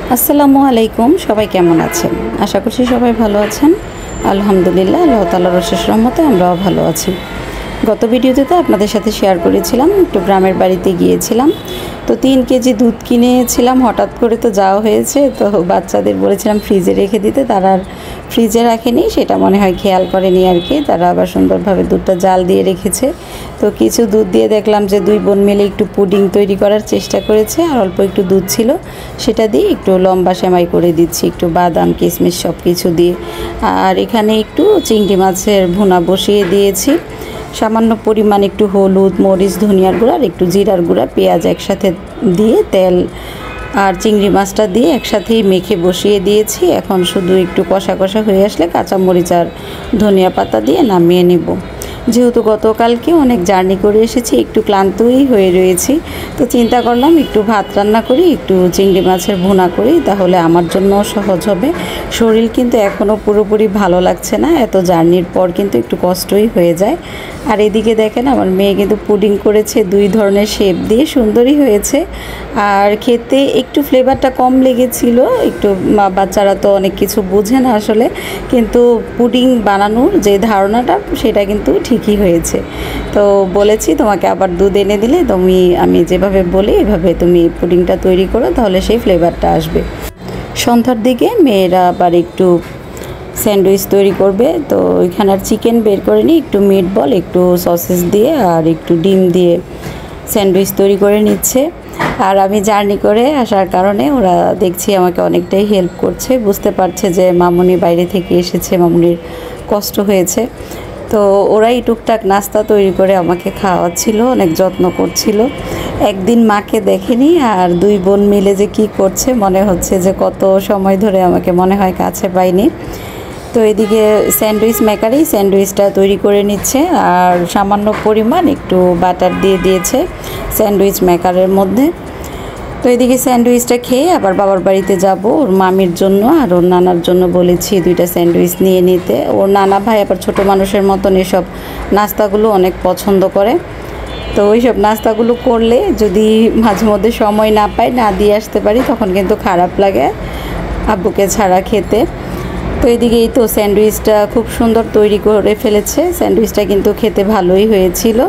আসসালামু আলাইকুম। সবাই কেমন আছেন? আশা করছি সবাই ভালো আছেন। আলহামদুলিল্লাহ, আল্লাহ তাআলার অশেষ রহমতে আমরাও ভালো আছি। গত ভিডিওতে তো আপনাদের সাথে শেয়ার করেছিলাম একটু গ্রামের বাড়িতে গিয়েছিলাম। তো 3 কেজি দুধ কিনেছিলাম, হঠাৎ করে তো যাওয়া হয়েছে। তো বাচ্চাদের বলেছিলাম ফ্রিজে রেখে দিতে, তারা আর ফ্রিজে রাখেনি, সেটা মনে হয় খেয়াল করেনি আর কি। তারা আবার সুন্দরভাবে দুধটা জাল দিয়ে রেখেছে। তো কিছু দুধ দিয়ে দেখলাম যে 2 বোন মিলে একটু পুডিং তৈরি করার চেষ্টা করেছে। আর অল্প একটু দুধ ছিল, সেটা দিয়ে একটু লম্বা সেমাই করে দিচ্ছি, একটু বাদাম কিশমিশ সব কিছু দিয়ে। আর এখানে একটু চিংড়ি মাছের ভুনা বসিয়ে দিয়েছি। সামান্য পরিমাণ একটু হলুদ, মরিচ, ধনিয়ার গুঁড়া আর একটু জিরার গুঁড়া, পেঁয়াজ একসাথে দিয়ে তেল আর চিংড়ি মাছটা দিয়ে একসাথেই মেখে বসিয়ে দিয়েছি। এখন শুধু একটু কষা কষা হয়ে আসলে কাঁচামরিচ আর ধনিয়া পাতা দিয়ে নামিয়ে নেব। যেহেতু গতকালকে অনেক জার্নি করে এসেছি, একটু ক্লান্তই হয়ে রয়েছি, তো চিন্তা করলাম একটু ভাত রান্না করি, একটু চিংড়ি মাছের ভুনা করি, তাহলে আমার জন্য সহজ হবে। শরীর কিন্তু এখনও পুরোপুরি ভালো লাগছে না, এত জার্নির পর কিন্তু একটু কষ্টই হয়ে যায়। আর এদিকে দেখেন আমার মেয়ে কিন্তু পুডিং করেছে 2 ধরনের শেপ দিয়ে, সুন্দরই হয়েছে। আর খেতে একটু ফ্লেভারটা কম লেগেছিল, একটু বাচ্চারা তো অনেক কিছু বোঝে না আসলে, কিন্তু পুডিং বানানোর যে ধারণাটা সেটা কিন্তু ঠিকই হয়েছে। তো বলেছি তোমাকে আবার দুধ এনে দিলে আমি যেভাবে বলি এভাবে তুমি পুডিংটা তৈরি করো, তাহলে সেই ফ্লেভারটা আসবে। সন্ধ্যার দিকে মেয়েরা আবার একটু স্যান্ডউইচ তৈরি করবে। তো এখানে আর চিকেন বের করে নিই, একটু মিট বল, একটু সসেস দিয়ে আর একটু ডিম দিয়ে স্যান্ডউইচ তৈরি করে নিচ্ছে। আর আমি জার্নি করে আসার কারণে ওরা দেখছি আমাকে অনেকটাই হেল্প করছে, বুঝতে পারছে যে মামুনি বাইরে থেকে এসেছে, মামুনির কষ্ট হয়েছে। তো ওরাই টুকটাক নাস্তা তৈরি করে আমাকে খাওয়াচ্ছিল, অনেক যত্ন করছিল। একদিন মাকে দেখেনি, আর 2 বোন মিলে যে কি করছে মনে হচ্ছে যে কত সময় ধরে আমাকে মনে হয় কাছে পাইনি। তো এদিকে স্যান্ডউইচ মেকারেই স্যান্ডউইচটা তৈরি করে নিচ্ছে, আর সামান্য পরিমাণ একটু বাটার দিয়ে দিয়েছে স্যান্ডউইচ মেকারের মধ্যে। তো এদিকে স্যান্ডউইচটা খেয়ে আবার বাবার বাড়িতে যাব, ওর মামির জন্য আর ওর নানার জন্য বলেছি 2টা স্যান্ডউইচ নিয়ে নিতে। ওর নানা ভাই আবার ছোটো মানুষের মতন এসব নাস্তাগুলো অনেক পছন্দ করে। তো ওই সব নাস্তাগুলো করলে যদি মাঝে মধ্যে সময় না পাই, না দিয়ে আসতে পারি, তখন কিন্তু খারাপ লাগে আব্বুকে ছাড়া খেতে। তো এদিকে এই তো স্যান্ডউইচটা খুব সুন্দর তৈরি করে ফেলেছে, স্যান্ডউইচটা কিন্তু খেতে ভালোই হয়েছিল।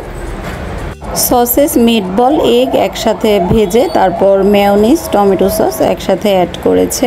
সসেস, মিটবল, এগ একসাথে ভেজে তারপর মেয়োনিজ, টমেটো সস একসাথে অ্যাড করেছে,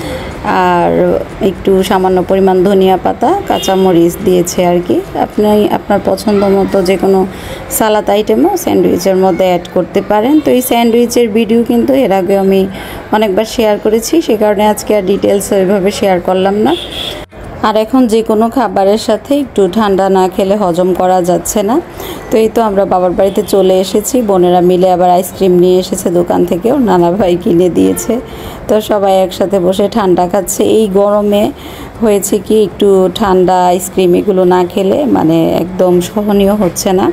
আর একটু সামান্য পরিমাণ ধনিয়া পাতা, কাঁচামরিচ দিয়েছে আর কি। আপনি আপনার পছন্দ মতো যে কোনো সালাদ আইটেমও স্যান্ডউইচের মধ্যে অ্যাড করতে পারেন। তো এই স্যান্ডউইচের ভিডিও কিন্তু এর আগে আমি অনেকবার শেয়ার করেছি, সে কারণে আজকে আর ডিটেলস ওইভাবে শেয়ার করলাম না। আর এখন যে কোনো খাবারের সাথে একটু ঠান্ডা না খেলে হজম করা যাচ্ছে না। তো এই তো আমরা বাবার বাড়িতে চলে এসেছি, বোনেরা মিলে আবার আইসক্রিম নিয়ে এসেছে দোকান থেকে, ওর নানা ভাই কিনে দিয়েছে। তো সবাই একসাথে বসে ঠান্ডা খাচ্ছে। এই গরমে হয়েছে কি, একটু ঠান্ডা আইসক্রিম এগুলো না খেলে মানে একদম সহনীয় হচ্ছে না।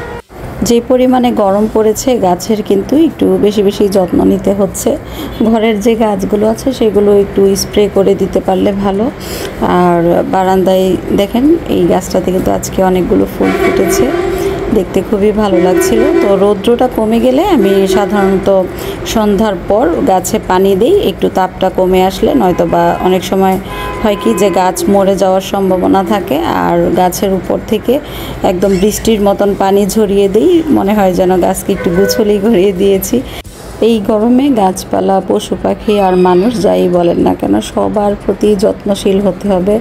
যে পরিমাণে গরম পড়েছে, গাছের কিন্তু একটু বেশি বেশি যত্ন নিতে হচ্ছে। ঘরের যে গাছগুলো আছে সেগুলো একটু স্প্রে করে দিতে পারলে ভালো। আর বারান্দায় দেখেন এই গাছটাতে কিন্তু আজকে অনেকগুলো ফুল ফুটেছে, দেখতে খুবই ভালো লাগছিল। তো রৌদ্রটা কমে গেলে আমি সাধারণত সন্ধ্যার পর গাছে পানি দিই, একটু তাপটা কমে আসলে, নয়তো বা অনেক সময় হয় কি যে গাছ মরে যাওয়ার সম্ভাবনা থাকে, আর গাছের উপর থেকে একদম বৃষ্টির মতন পানি ঝরিয়ে দিই, মনে হয় যেন গাছকে একটু গুছলি ঘুরিয়ে দিয়েছি। এই গরমে গাছপালা, পশু পাখি আর মানুষ যাই বলেন না কেন, সবার প্রতি যত্নশীল হতে হবে।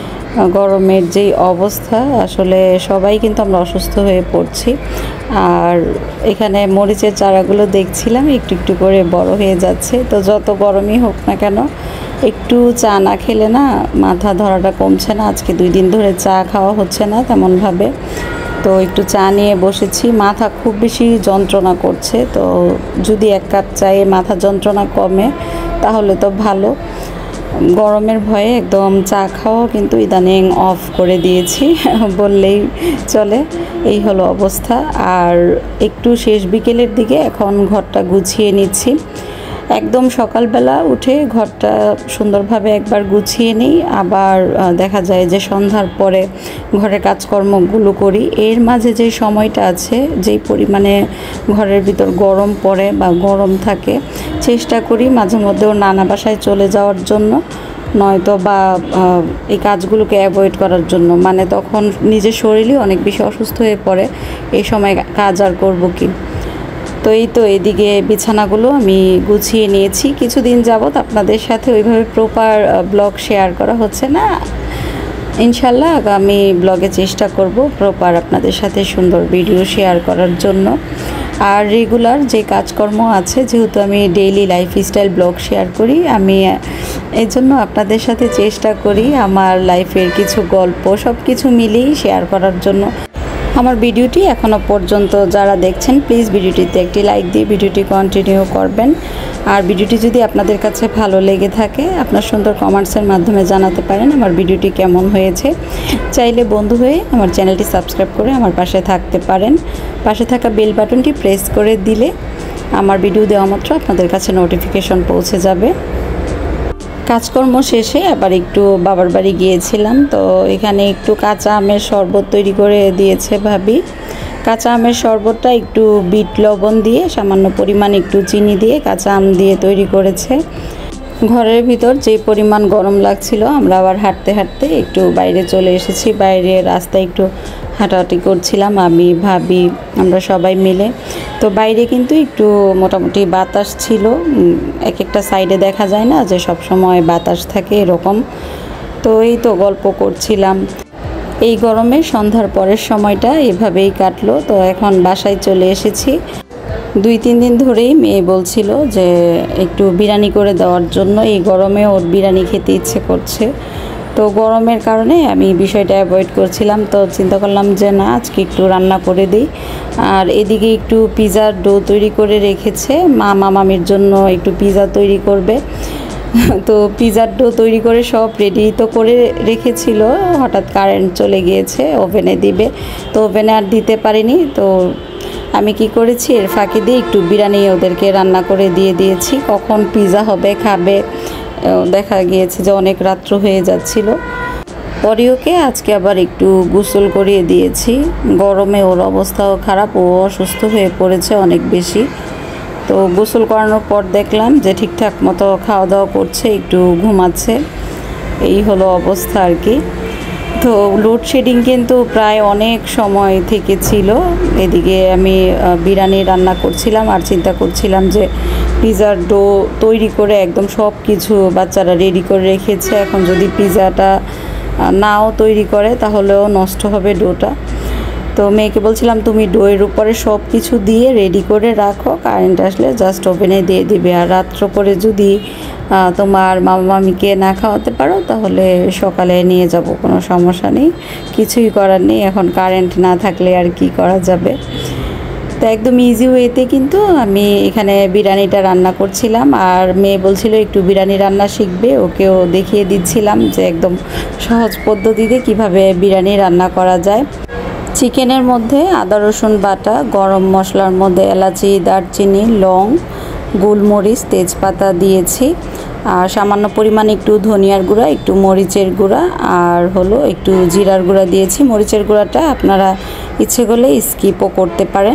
গরমের যেই অবস্থা, আসলে সবাই কিন্তু আমরা অসুস্থ হয়ে পড়ছি। আর এখানে মরিচের চারাগুলো দেখছিলাম একটু একটু করে বড় হয়ে যাচ্ছে। তো যত গরমই হোক না কেন, একটু চা না খেলে না মাথা ধরাটা কমছে না। আজকে 2 দিন ধরে চা খাওয়া হচ্ছে না তেমনভাবে, তো একটু চা নিয়ে বসেছি। মাথা খুব বেশি যন্ত্রণা করছে, তো যদি 1 কাপ চায়ে মাথা যন্ত্রণা কমে তাহলে তো ভালো। গরমের ভয়ে একদম চা খাওয়া কিন্তু ইদানিং অফ করে দিয়েছি বললেই চলে, এই হলো অবস্থা। আর একটু শেষ বিকেলের দিকে এখন ঘরটা গুছিয়ে নিচ্ছি। একদম সকালবেলা উঠে ঘরটা সুন্দরভাবে একবার গুছিয়ে নিই, আবার দেখা যায় যে সন্ধ্যার পরে ঘরের কাজকর্মগুলো করি। এর মাঝে যে সময়টা আছে, যেই পরিমাণে ঘরের ভিতর গরম পড়ে বা গরম থাকে, চেষ্টা করি মাঝে মধ্যেও নানা বাসায় চলে যাওয়ার জন্য, নয়তো বা এই কাজগুলোকে অ্যাভয়েড করার জন্য। মানে তখন নিজের শরীরই অনেক বেশি অসুস্থ হয়ে পড়ে, এই সময় কাজ আর করব কি। তো এই তো এদিকে বিছানাগুলো আমি গুছিয়ে নিয়েছি। কিছুদিন যাবত আপনাদের সাথে ওইভাবে প্রপার ব্লগ শেয়ার করা হচ্ছে না। ইনশাল্লাহ আগামী ব্লগে চেষ্টা করব প্রপার আপনাদের সাথে সুন্দর ভিডিও শেয়ার করার জন্য। আর রেগুলার যে কাজকর্ম আছে, যেহেতু আমি ডেইলি লাইফস্টাইল ব্লগ শেয়ার করি, আমি এই জন্য আপনাদের সাথে চেষ্টা করি আমার লাইফের কিছু গল্প সব কিছু মিলিয়েই শেয়ার করার জন্য। আমার ভিডিওটি এখনও পর্যন্ত যারা দেখছেন, প্লিজ ভিডিওটিতে একটি লাইক দিয়ে ভিডিওটি কন্টিনিউ করবেন। আর ভিডিওটি যদি আপনাদের কাছে ভালো লেগে থাকে, আপনার সুন্দর কমেন্টসের মাধ্যমে জানাতে পারেন আমার ভিডিওটি কেমন হয়েছে। চাইলে বন্ধু হয়ে আমার চ্যানেলটি সাবস্ক্রাইব করে আমার পাশে থাকতে পারেন। পাশে থাকা বেল বাটনটি প্রেস করে দিলে আমার ভিডিও দেওয়া মাত্র আপনাদের কাছে নোটিফিকেশন পৌঁছে যাবে। কাজকর্ম শেষে আবার একটু বাবার বাড়ি গিয়েছিলাম, তো এখানে একটু কাঁচা আমের শরবত তৈরি করে দিয়েছে ভাবি। কাঁচা আমের শরবতটা একটু বিট লবণ দিয়ে, সামান্য পরিমাণ একটু চিনি দিয়ে, কাঁচা আম দিয়ে তৈরি করেছে। ঘরের ভিতর যে পরিমাণ গরম লাগছিল, আমরা আবার হাঁটতে হাঁটতে একটু বাইরে চলে এসেছি। বাইরে রাস্তায় একটু হাঁটাহাঁটি করছিলাম আমি, ভাবি, আমরা সবাই মিলে। তো বাইরে কিন্তু একটু মোটামুটি বাতাস ছিল, এক একটা সাইডে দেখা যায় না যে সব সময় বাতাস থাকে এরকম। তো এই তো গল্প করছিলাম। এই গরমে সন্ধ্যার পরের সময়টা এভাবেই কাটলো। তো এখন বাসায় চলে এসেছি। 2-3 দিন ধরেই মেয়ে বলছিল যে একটু বিরিয়ানি করে দেওয়ার জন্য, এই গরমে ওর বিরিয়ানি খেতে ইচ্ছে করছে। তো গরমের কারণে আমি বিষয়টা অ্যাভয়েড করছিলাম, তো চিন্তা করলাম যে না, আজকে একটু রান্না করে দিই। আর এদিকে একটু পিৎজার ডো তৈরি করে রেখেছে, মামামির জন্য একটু পিৎজা তৈরি করবে। তো পিৎজার ডো তৈরি করে সব রেডি তো করে রেখেছিল, হঠাৎ কারেন্ট চলে গিয়েছে, ওভেনে দিবে। তো ওভেনে আর দিতে পারিনি। তো আমি কি করেছি, এর ফাঁকে দিয়ে একটু বিরিয়ানি ওদেরকে রান্না করে দিয়ে দিয়েছি। কখন পিৎজা হবে, খাবে, দেখা গিয়েছে যে অনেক রাত্র হয়ে যাচ্ছিল। পরিওকে আজকে আবার একটু গোসল করিয়ে দিয়েছি। গরমে ওর অবস্থাও খারাপ, ও অসুস্থ হয়ে পড়েছে অনেক বেশি। তো গোসল করানোর পর দেখলাম যে ঠিকঠাক মতো খাওয়া দাওয়া করছে, একটু ঘুমাচ্ছে। এই হলো অবস্থা আর কি। তো লোডশেডিং কিন্তু প্রায় অনেক সময় থেকে ছিল। এদিকে আমি বিরিয়ানি রান্না করছিলাম আর চিন্তা করছিলাম যে পিৎজার ডো তৈরি করে একদম সব কিছু বাচ্চারা রেডি করে রেখেছে, এখন যদি পিৎজাটা নাও তৈরি করে তাহলেও নষ্ট হবে ডোটা। তো মেয়েকে বলছিলাম তুমি ডোয়ের উপরে সব কিছু দিয়ে রেডি করে রাখো, কারেন্ট আসলে জাস্ট ওভেনে দিয়ে দিবে। আর রাত্র করে যদি তোমার মামিকে না খাওয়াতে পারো তাহলে সকালে নিয়ে যাব, কোনো সমস্যা নেই, কিছুই করার নেই। এখন কারেন্ট না থাকলে আর কি করা যাবে। তো একদম ইজি ওয়েতে কিন্তু আমি এখানে বিরিয়ানিটা রান্না করছিলাম। আর মেয়ে বলছিল একটু বিরিয়ানি রান্না শিখবে, ওকেও দেখিয়ে দিচ্ছিলাম যে একদম সহজ পদ্ধতিতে কিভাবে বিরিয়ানি রান্না করা যায়। চিকেনের মধ্যে আদা রসুন বাটা, গরম মশলার মধ্যে এলাচি, দারচিনি, লং, গোলমরিচ, তেজপাতা দিয়েছি। আর সামান্য পরিমাণ একটু ধনিয়ার গুঁড়া, একটু মরিচের গুঁড়া, আর হলো একটু জিরার গুঁড়া দিয়েছি। মরিচের গুঁড়াটা আপনারা ইচ্ছে করলে স্কিপও করতে পারেন,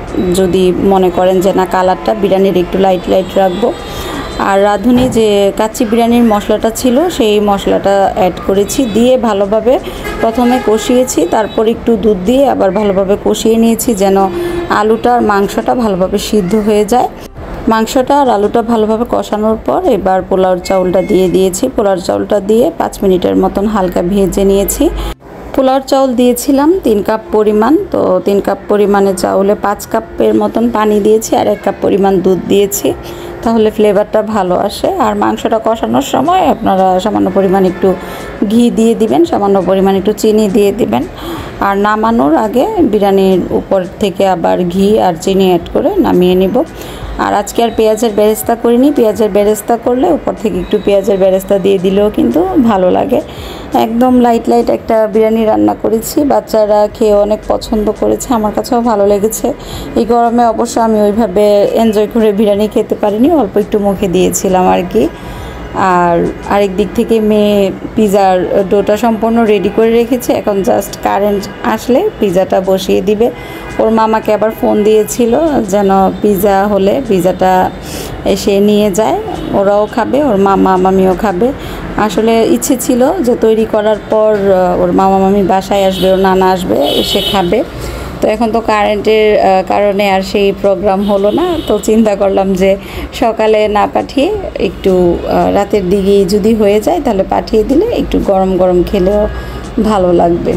যদি মনে করেন যে না কালারটা বিরিয়ানির একটু লাইট লাইট রাখবো। আর রাঁধুনি যে কাচ্চি বিরিয়ানির মশলাটা ছিল সেই মশলাটা অ্যাড করেছি, দিয়ে ভালোভাবে প্রথমে কষিয়েছি, তারপর একটু দুধ দিয়ে আবার ভালোভাবে কষিয়ে নিয়েছি যেন আলুটা আর মাংসটা ভালোভাবে সিদ্ধ হয়ে যায়। মাংসটা আর আলুটা ভালোভাবে কষানোর পর এবার পোলাওর চাউলটা দিয়ে দিয়েছি। পোলাওর চাউলটা দিয়ে 5 মিনিটের মতন হালকা ভেজে নিয়েছি। পোলাওর চাউল দিয়েছিলাম 3 কাপ পরিমাণ। তো 3 কাপ পরিমাণে চাউলে 5 কাপের মতন পানি দিয়েছি আর 1 কাপ পরিমাণ দুধ দিয়েছি, তাহলে ফ্লেভারটা ভালো আসে। আর মাংসটা কষানোর সময় আপনারা সামান্য পরিমাণ একটু ঘি দিয়ে দিবেন, সামান্য পরিমাণ একটু চিনি দিয়ে দিবেন। আর নামানোর আগে বিরিয়ানির উপর থেকে আবার ঘি আর চিনি অ্যাড করে নামিয়ে নিব। আর আজকে আর পেঁয়াজের বেরেস্তা করিনি, পেঁয়াজের বেরেস্তা করলে উপর থেকে একটু পেঁয়াজের বেরেস্তা দিয়ে দিলেও কিন্তু ভালো লাগে। একদম লাইট লাইট একটা বিরিয়ানি রান্না করেছি, বাচ্চারা খেয়ে অনেক পছন্দ করেছে, আমার কাছেও ভালো লেগেছে। এই গরমে অবশ্য আমি ওইভাবে এনজয় করে বিরিয়ানি খেতে পারিনি, অল্প একটু মুখে দিয়েছিলাম আর কি। আর আরেক দিক থেকে মেয়ে পিজার ডোটা সম্পূর্ণ রেডি করে রেখেছে, এখন জাস্ট কারেন্ট আসলে পিজাটা বসিয়ে দিবে। ওর মামাকে আবার ফোন দিয়েছিল যেন পিজা হলে পিজাটা এসে নিয়ে যায়, ওরাও খাবে, ওর মামা মামিও খাবে। আসলে ইচ্ছে ছিল যে তৈরি করার পর ওর মামা মামি বাসায় আসবে, ওর নানা আসবে, এসে খাবে। তো এখন তো কারেন্টের কারণে আর সেই প্রোগ্রাম হলো না। তো চিন্তা করলাম যে সকালে না পাঠিয়ে একটু রাতের দিকেই যদি হয়ে যায় তাহলে পাঠিয়ে দিলে একটু গরম গরম খেলেও ভালো লাগবে।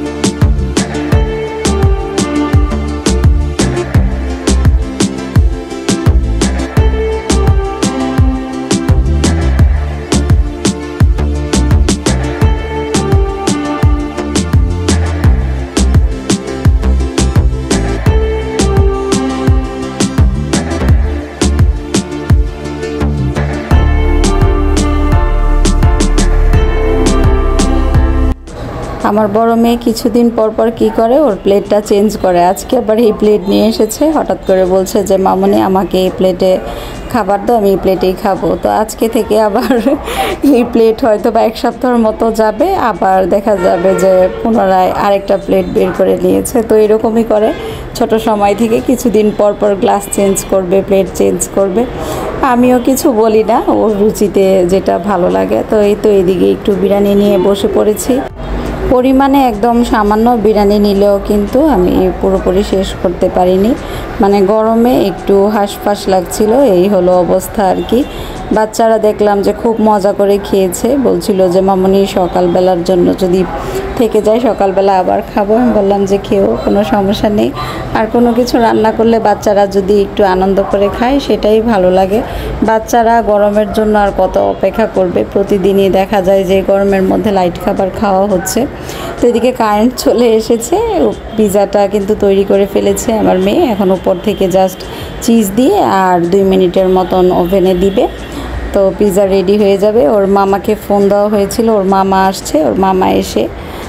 আমার বড় মেয়ে কিছুদিন পর পর কী করে, ওর প্লেটটা চেঞ্জ করে। আজকে আবার এই প্লেট নিয়ে এসেছে, হঠাৎ করে বলছে যে মামনি আমাকে এই প্লেটে খাবার দাও, আমি এই প্লেটেই খাবো। তো আজকে থেকে আবার এই প্লেট হয়তো বা 1 সপ্তাহের মতো যাবে, আবার দেখা যাবে যে পুনরায় আরেকটা প্লেট বের করে নিয়েছে। তো এরকমই করে, ছোট সময় থেকে কিছুদিন পর পর গ্লাস চেঞ্জ করবে, প্লেট চেঞ্জ করবে। আমিও কিছু বলি না, ওর রুচিতে যেটা ভালো লাগে। তো এই তো এদিকে একটু বিরিয়ানি নিয়ে বসে পড়েছি। পরিমাণে একদম সামান্য বিরিয়ানি নিলেও কিন্তু আমি পুরোপুরি শেষ করতে পারিনি, মানে গরমে একটু হাঁসফাঁস লাগছিল, এই হলো অবস্থা আর কি। বাচ্চারা দেখলাম যে খুব মজা করে খেয়েছে, বলছিল যে মামনি সকালবেলার জন্য যদি থেকে যায় সকালবেলা আবার খাবো। আমি বললাম যে খেয়েও, কোনো সমস্যা নেই। আর কোনো কিছু রান্না করলে বাচ্চারা যদি একটু আনন্দ করে খায় সেটাই ভালো লাগে। বাচ্চারা গরমের জন্য আর কত অপেক্ষা করবে, প্রতিদিনই দেখা যায় যে গরমের মধ্যে লাইট খাবার খাওয়া হচ্ছে। তো এদিকে কারেন্ট চলে এসেছে, পিজাটা কিন্তু তৈরি করে ফেলেছে আমার মেয়ে, এখন উপর থেকে জাস্ট চিজ দিয়ে আর 2 মিনিটের মতন ওভেনে দিবে, তো পিজা রেডি হয়ে যাবে। ওর মামাকে ফোন দেওয়া হয়েছিল, ওর মামা আসছে, ওর মামা এসে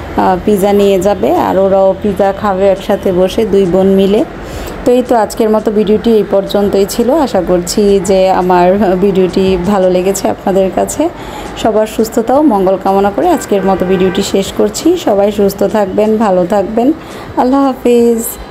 পিজা নিয়ে যাবে আর ওরাও পিজা খাবে একসাথে বসে 2 বোন মিলে। তো এই তো আজকের মতো ভিডিওটি এই পর্যন্তই ছিল। আশা করছি যে আমার ভিডিওটি ভালো লেগেছে আপনাদের কাছে। সবার সুস্থতা ও মঙ্গল কামনা করে আজকের মতো ভিডিওটি শেষ করছি। সবাই সুস্থ থাকবেন, ভালো থাকবেন। আল্লাহ হাফিজ।